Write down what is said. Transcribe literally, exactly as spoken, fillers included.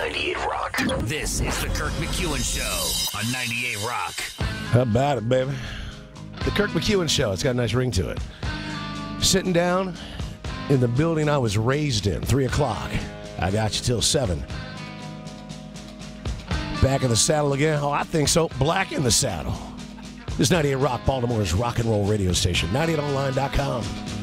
ninety-eight Rock. This is the Kirk McEwen Show on ninety-eight Rock. How about it, baby? The Kirk McEwen Show. It's got a nice ring to it. Sitting down in the building I was raised in, three o'clock. I got you till seven. Back in the saddle again? Oh, I think so. Black in the saddle. This is ninety-eight Rock, Baltimore's rock and roll radio station. ninety eight online dot com.